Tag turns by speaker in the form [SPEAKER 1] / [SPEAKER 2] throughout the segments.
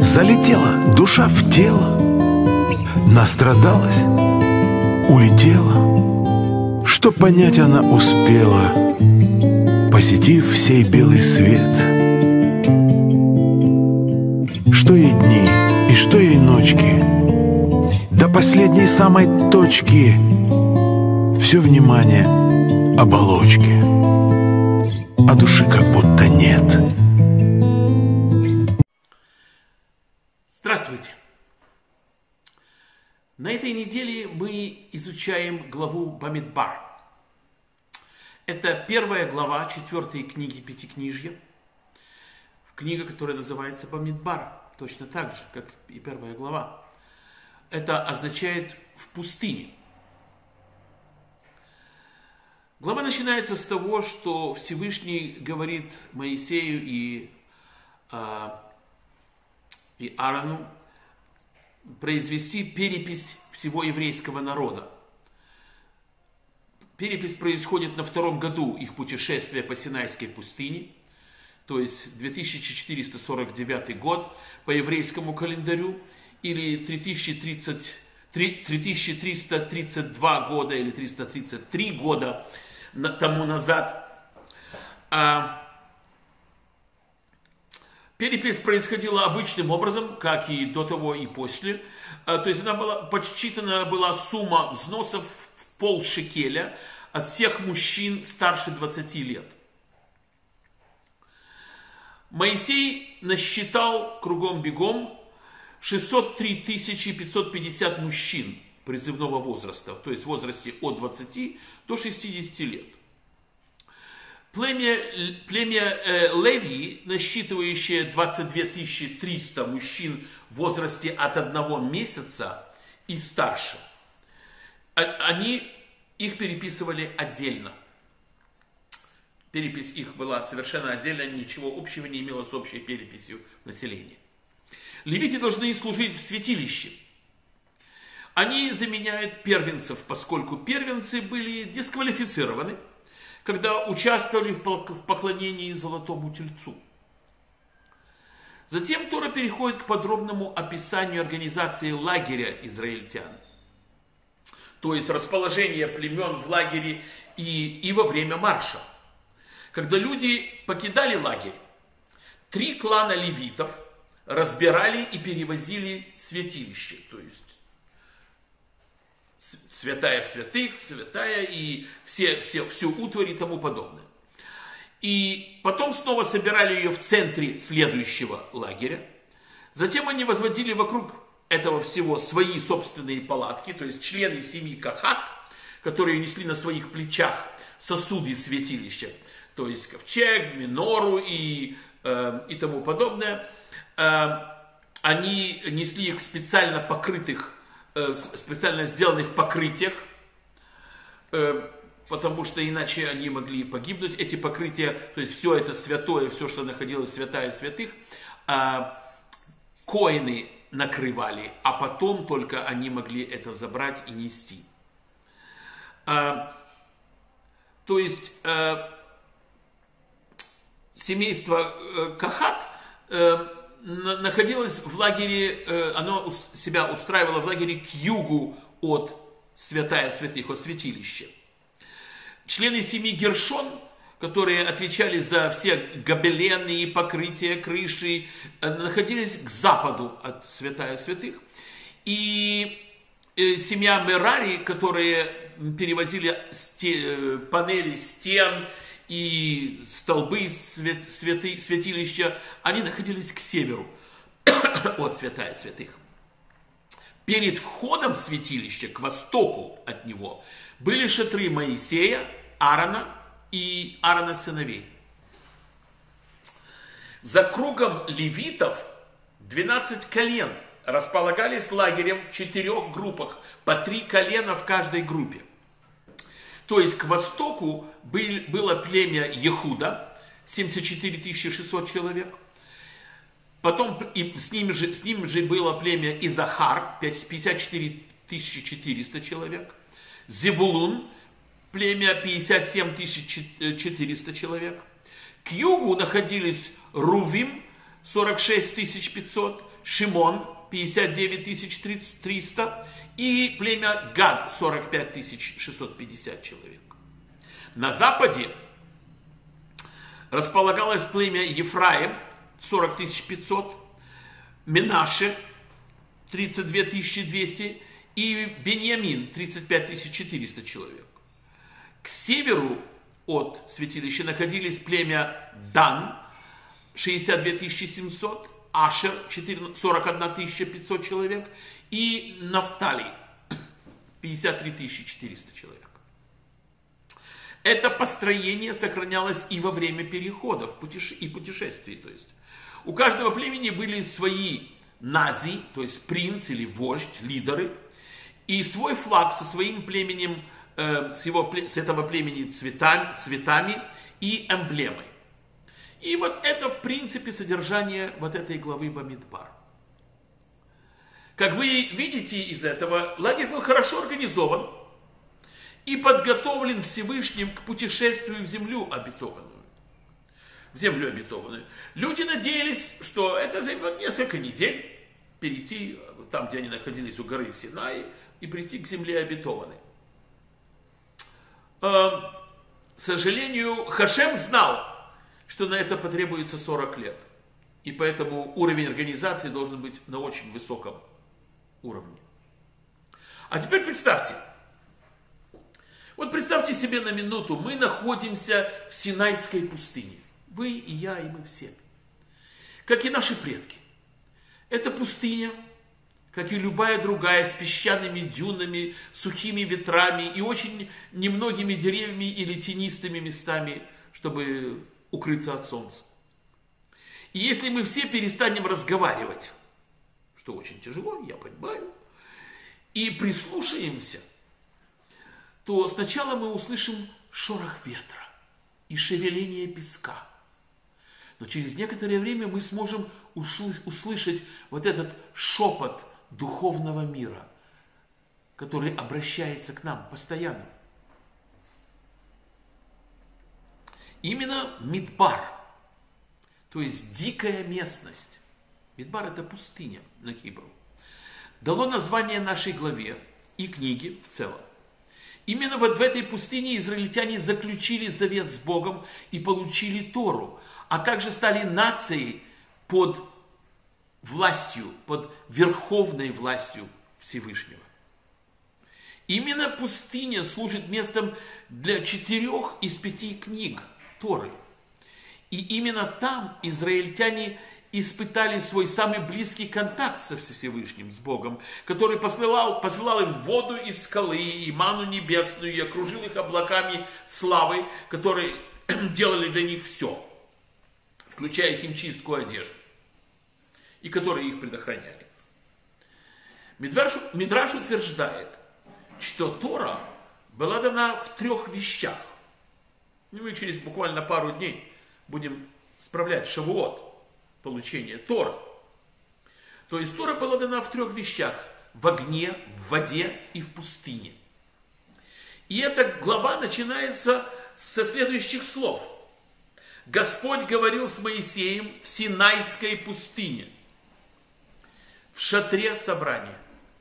[SPEAKER 1] Залетела душа в тело, настрадалась, улетела. Что понять она успела, посетив сей белый свет? Что ей дни и что ей ночки, до последней самой точки все внимание оболочки, а души как будто нет.
[SPEAKER 2] Здравствуйте! На этой неделе мы изучаем главу Бамидбар. Это первая глава 4 книги Пятикнижья. Книга, которая называется Бамидбар, точно так же, как и первая глава. Это означает «в пустыне». Глава начинается с того, что Всевышний говорит Моисею и Аарону произвести перепись всего еврейского народа. Перепись происходит на 2-м году их путешествия по Синайской пустыне, то есть 2449 год по еврейскому календарю, или 3332 года или 333 года тому назад. Перепись происходила обычным образом, как и до того, и после. То есть она была подсчитана была сумма взносов в полшекеля от всех мужчин старше 20 лет. Моисей насчитал кругом-бегом 603 550 мужчин призывного возраста, то есть в возрасте от 20 до 60 лет. Племя Леви, насчитывающее 22 300 мужчин в возрасте от 1 месяца и старше, их переписывали отдельно. Перепись их была совершенно отдельно, ничего общего не имела с общей переписью населения. Левиты должны служить в святилище. Они заменяют первенцев, поскольку первенцы были дисквалифицированы, когда участвовали в поклонении золотому тельцу. Затем Тора переходит к подробному описанию организации лагеря израильтян. То есть расположение племен в лагере и во время марша. Когда люди покидали лагерь, 3 клана левитов разбирали и перевозили святилище, то есть святая святых, святая и всю утварь и тому подобное. И потом снова собирали ее в центре следующего лагеря. Затем они возводили вокруг этого всего свои собственные палатки, то есть члены семьи Кахат, которые несли на своих плечах сосуды святилища, то есть ковчег, минору и тому подобное. Они несли их в специально покрытых, специально сделанных покрытиях, потому что иначе они могли погибнуть. Эти покрытия, то есть все это святое, все, что находилось святая святых, коэны накрывали, а потом только они могли это забрать и нести. То есть семейство Кахат находилось в лагере, оно себя устраивало в лагере к югу от святая святых, от святилища. Члены семьи Гершон, которые отвечали за все гобелены и покрытия крыши, находились к западу от святая святых. И семья Мерари, которые перевозили панели стен и столбы святилища, они находились к северу от святая святых. Перед входом в святилище, к востоку от него, были шатры Моисея, Аарона и Аарона сыновей. За кругом левитов 12 колен располагались лагерем в 4 группах, по 3 колена в каждой группе. То есть к востоку было племя Ехуда, 74 600 человек. Потом с ним же было племя Изахар, 54 400 человек. Зебулун, племя 57 400 человек. К югу находились Рувим, 46 500, Шимон 59 300 и племя Гад 45 650 человек. На западе располагалось племя Ефраим 40 500, Менаше 32 200 и Беньямин 35 400 человек. К северу от святилища находились племя Дан 62 700, Ашер 41 500 человек и Нафтали 53 400 человек. Это построение сохранялось и во время переходов и путешествий. То есть у каждого племени были свои нази, то есть принц или вождь, лидеры, и свой флаг со своим племенем, с этого племени цветами и эмблемой. И вот это, в принципе, содержание вот этой главы Бамидбар. Как вы видите из этого, лагерь был хорошо организован и подготовлен Всевышним к путешествию в землю обетованную. Люди надеялись, что это займет несколько недель, перейти там, где они находились у горы Синай, и прийти к земле обетованной. К сожалению, Хашем знал, что на это потребуется 40 лет. И поэтому уровень организации должен быть на очень высоком уровне. А теперь представьте. Вот представьте себе на минуту, мы находимся в Синайской пустыне. Вы и я, и мы все. Как и наши предки. Это пустыня, как и любая другая, с песчаными дюнами, сухими ветрами и очень немногими деревьями или тенистыми местами, чтобы укрыться от солнца. И если мы все перестанем разговаривать, что очень тяжело, я понимаю, и прислушаемся, то сначала мы услышим шорох ветра и шевеление песка. Но через некоторое время мы сможем услышать вот этот шепот духовного мира, который обращается к нам постоянно. Именно Мидбар, то есть дикая местность, Мидбар это пустыня на хибру, дало название нашей главе и книге в целом. Именно вот в этой пустыне израильтяне заключили завет с Богом и получили Тору, а также стали нацией под властью, под верховной властью Всевышнего. Именно пустыня служит местом для 4 из 5 книг Торы. И именно там израильтяне испытали свой самый близкий контакт со Всевышним, с Богом, который посылал им воду из скалы и ману небесную, и окружил их облаками славы, которые делали для них все, включая химчистку одежды, и которые их предохраняли. Мидраш утверждает, что Тора была дана в 3 вещах. И мы через буквально пару дней будем справлять Шавуот, получение Торы. То есть Тора была дана в 3 вещах: в огне, в воде и в пустыне. И эта глава начинается со следующих слов. Господь говорил с Моисеем в Синайской пустыне, в шатре собрания.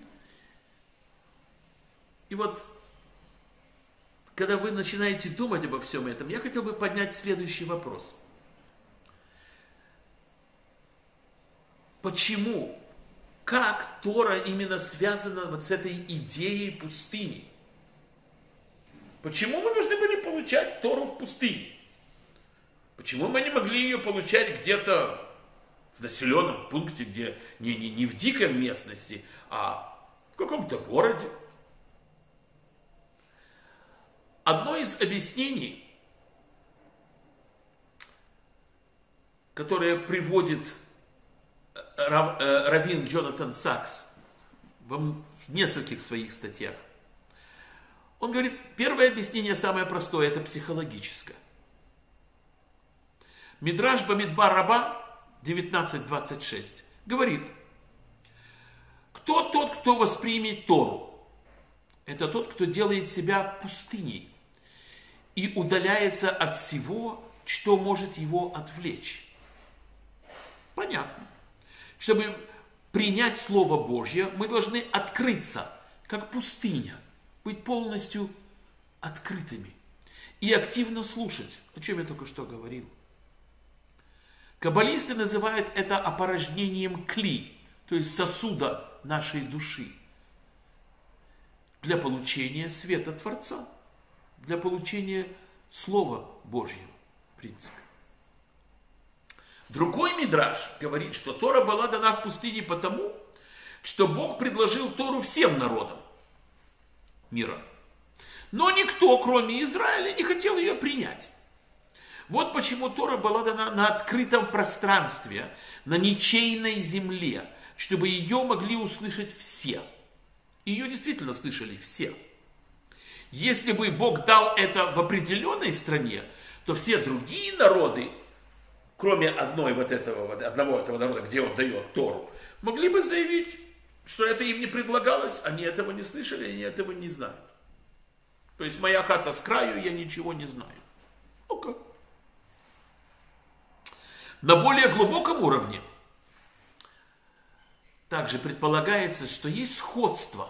[SPEAKER 2] И вот, когда вы начинаете думать обо всем этом, я хотел бы поднять следующий вопрос. Почему? Как Тора именно связана вот с этой идеей пустыни? Почему мы должны были получать Тору в пустыне? Почему мы не могли ее получать где-то в населенном пункте, где не в дикой местности, а в каком-то городе? Одно из объяснений, которое приводит раввин Джонатан Сакс в нескольких своих статьях, он говорит, первое объяснение самое простое, это психологическое. Мидраш Бамидбар Раба 19:26 говорит, кто тот, кто воспримет Тору? Это тот, кто делает себя пустыней и удаляется от всего, что может его отвлечь. Понятно. Чтобы принять Слово Божье, мы должны открыться, как пустыня, быть полностью открытыми и активно слушать, о чем я только что говорил. Каббалисты называют это опорожнением кли, то есть сосуда нашей души, для получения света Творца, для получения Слова Божьего, в принципе. Другой мидраш говорит, что Тора была дана в пустыне потому, что Бог предложил Тору всем народам мира. Но никто, кроме Израиля, не хотел ее принять. Вот почему Тора была дана на открытом пространстве, на ничейной земле, чтобы ее могли услышать все. Ее действительно слышали все. Если бы Бог дал это в определенной стране, то все другие народы, кроме одного этого народа, где он дает Тору, могли бы заявить, что это им не предлагалось, они этого не слышали, они этого не знают. То есть моя хата с краю, я ничего не знаю. Ну-ка. На более глубоком уровне также предполагается, что есть сходство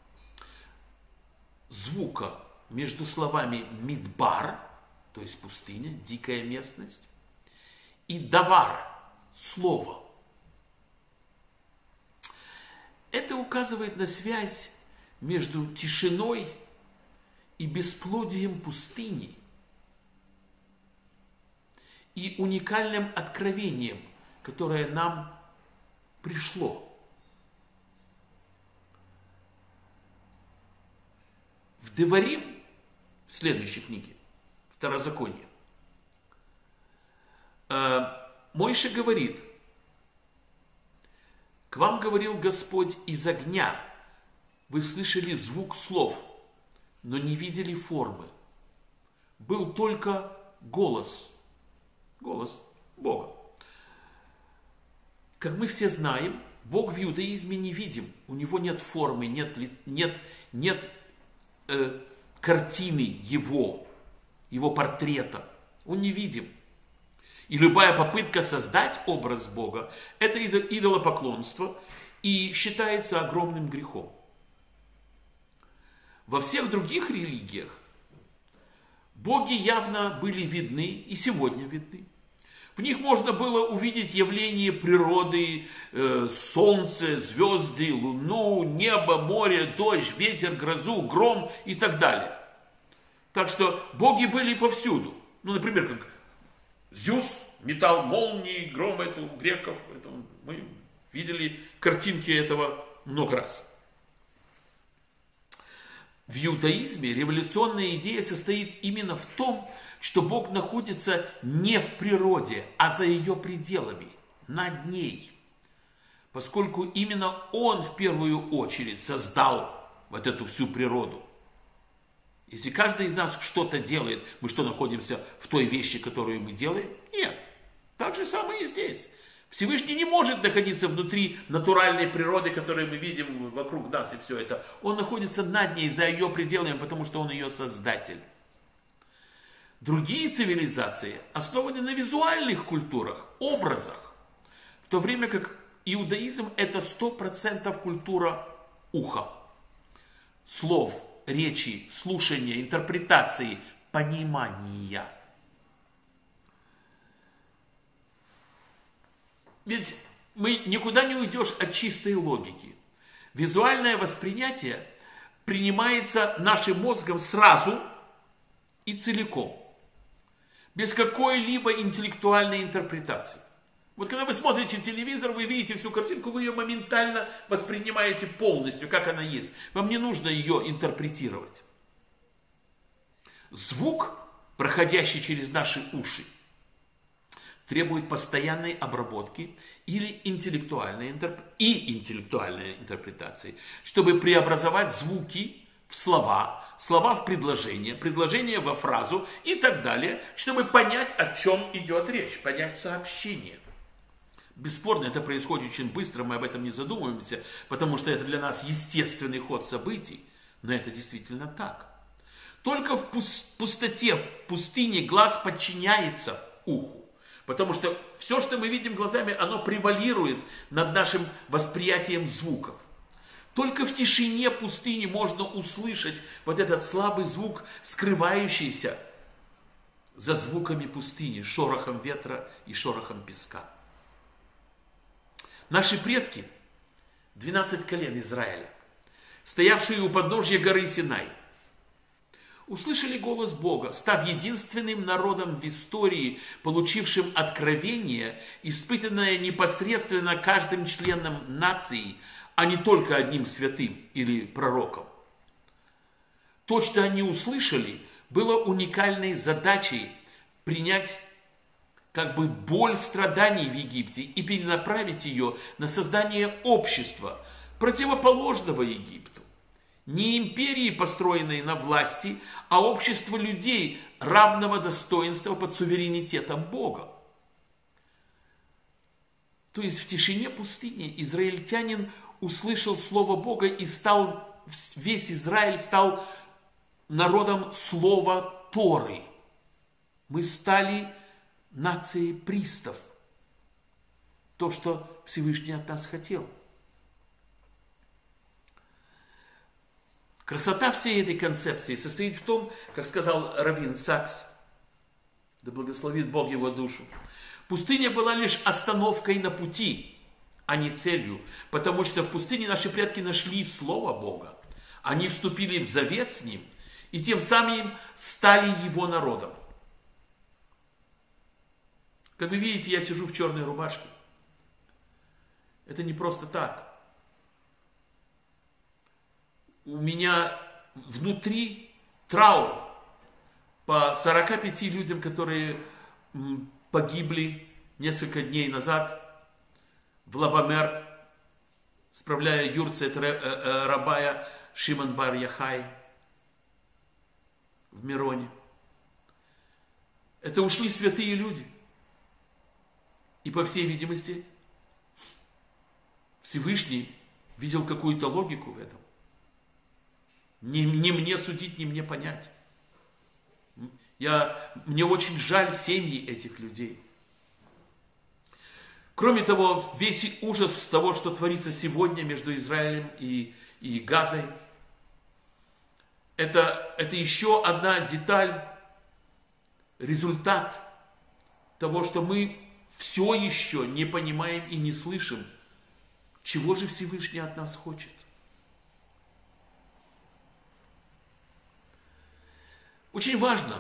[SPEAKER 2] звука между словами «мидбар», то есть пустыня, дикая местность, и «давар», слово. Это указывает на связь между тишиной и бесплодием пустыни и уникальным откровением, которое нам пришло. В Деварим, в следующей книге, Второзаконие, Мойше говорит: «К вам говорил Господь из огня, вы слышали звук слов, но не видели формы. Был только голос Бога». Как мы все знаем, Бог в иудаизме невидим, у него нет формы, нет картины его портрета, он невидим. И любая попытка создать образ Бога – это идолопоклонство и считается огромным грехом. Во всех других религиях боги явно были видны и сегодня видны. В них можно было увидеть явление природы, солнце, звезды, луну, небо, море, дождь, ветер, грозу, гром и так далее. Так что боги были повсюду. Ну, например, как Зевс метал молнии, гром, это у греков. Это мы видели картинки этого много раз. В иудаизме революционная идея состоит именно в том, что Бог находится не в природе, а за ее пределами, над ней. Поскольку именно Он в первую очередь создал вот эту всю природу. Если каждый из нас что-то делает, мы что, находимся в той вещи, которую мы делаем? Нет. Так же самое и здесь. Всевышний не может находиться внутри натуральной природы, которую мы видим вокруг нас и все это. Он находится над ней, за ее пределами, потому что он ее создатель. Другие цивилизации основаны на визуальных культурах, образах. В то время как иудаизм – это 100% культура уха. Слов, речи, слушания, интерпретации, понимания. Ведь никуда не уйдешь от чистой логики. Визуальное восприятие принимается нашим мозгом сразу и целиком, без какой-либо интеллектуальной интерпретации. Вот когда вы смотрите телевизор, вы видите всю картинку, вы ее моментально воспринимаете полностью, как она есть. Вам не нужно ее интерпретировать. Звук, проходящий через наши уши, требует постоянной обработки или интеллектуальной интерпретации, чтобы преобразовать звуки в слова, слова в предложение, предложение во фразу и так далее, чтобы понять, о чем идет речь, понять сообщение. Бесспорно, это происходит очень быстро, мы об этом не задумываемся, потому что это для нас естественный ход событий, но это действительно так. Только в пустоте, в пустыне глаз подчиняется уху. Потому что все, что мы видим глазами, оно превалирует над нашим восприятием звуков. Только в тишине пустыни можно услышать вот этот слабый звук, скрывающийся за звуками пустыни, шорохом ветра и шорохом песка. Наши предки, 12 колен Израиля, стоявшие у подножья горы Синай, услышали голос Бога, став единственным народом в истории, получившим откровение, испытанное непосредственно каждым членом нации, а не только одним святым или пророком. То, что они услышали, было уникальной задачей принять как бы боль страданий в Египте и перенаправить ее на создание общества, противоположного Египту. Не империи, построенной на власти, а общество людей равного достоинства под суверенитетом Бога. То есть в тишине пустыни израильтянин услышал слово Бога и весь Израиль стал народом слова Торы. Мы стали нацией пристав. То, что Всевышний от нас хотел. Красота всей этой концепции состоит в том, как сказал раввин Сакс, да благословит Бог его душу, пустыня была лишь остановкой на пути, а не целью, потому что в пустыне наши предки нашли Слово Бога. Они вступили в завет с Ним и тем самым стали Его народом. Как вы видите, я сижу в черной рубашке. Это не просто так. У меня внутри траур по 45 людям, которые погибли несколько дней назад в Лабамер, справляя юрцет Рабая Шимон бар Яхай в Мироне. Это ушли святые люди. И по всей видимости, Всевышний видел какую-то логику в этом. Не мне судить, не мне понять. Мне очень жаль семьи этих людей. Кроме того, весь ужас того, что творится сегодня между Израилем и Газой, это еще одна деталь, результат того, что мы все еще не понимаем и не слышим, чего же Всевышний от нас хочет. Очень важно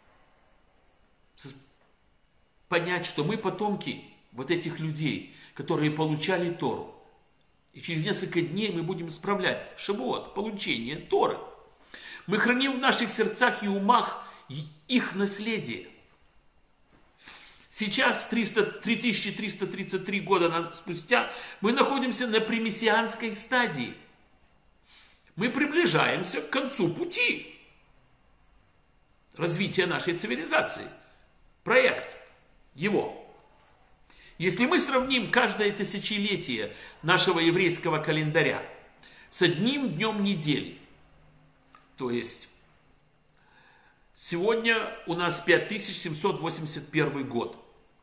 [SPEAKER 2] понять, что мы потомки вот этих людей, которые получали Тору. И через несколько дней мы будем справлять Шавуот, получение Торы. Мы храним в наших сердцах и умах их наследие. Сейчас, 3333 года спустя, мы находимся на примессианской стадии. Мы приближаемся к концу пути развития нашей цивилизации. Проект его. Если мы сравним каждое тысячелетие нашего еврейского календаря с одним днем недели, то есть сегодня у нас 5781 год.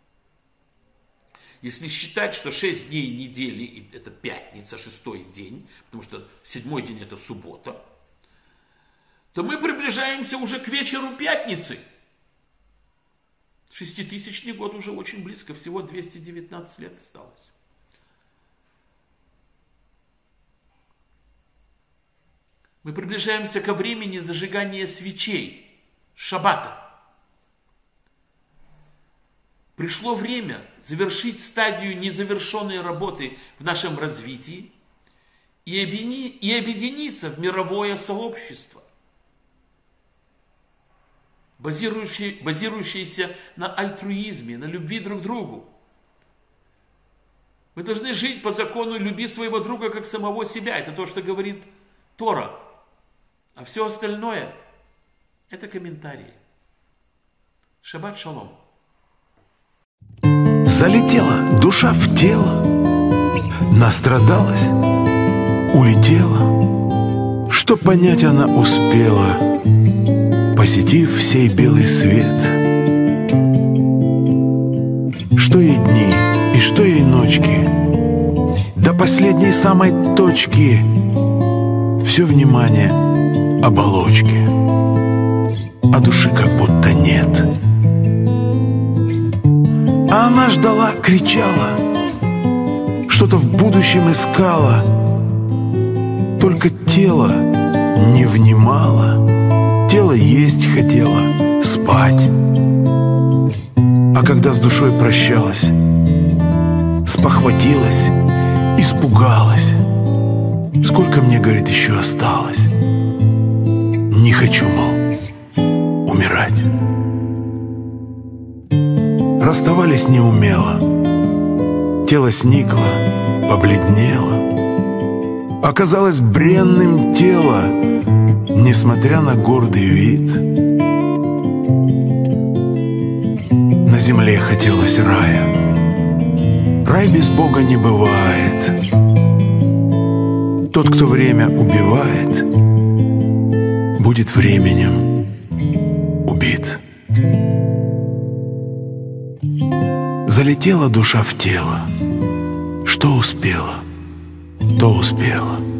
[SPEAKER 2] Если считать, что 6 дней недели, это пятница, 6-й день, потому что 7-й день это суббота, то мы приближаемся уже к вечеру пятницы. 6000-й год уже очень близко, всего 219 лет осталось. Мы приближаемся ко времени зажигания свечей, шаббата. Пришло время завершить стадию незавершенной работы в нашем развитии и объединиться в мировое сообщество, базирующееся на альтруизме, на любви друг к другу. Мы должны жить по закону «люби своего друга как самого себя». Это то, что говорит Тора. А все остальное – это комментарии. Шаббат шалом.
[SPEAKER 1] Залетела душа в тело, настрадалась, улетела. Что понять она успела, посетив сей белый свет. до последней самой точки все внимание оболочки, а души как будто нет. А она ждала, кричала, что-то в будущем искала, только тело не внимало. Тело есть хотело, спать. А когда с душой прощалась, спохватилась, испугалась. Сколько мне, говорит, еще осталось? Не хочу, мол, умирать. Расставались неумело. Тело сникло, побледнело. Оказалось бренным тело, несмотря на гордый вид. На земле хотелось рая. Рай без Бога не бывает. Тот, кто время убивает, будет временем убит. Залетела душа в тело. Что успела, то успела.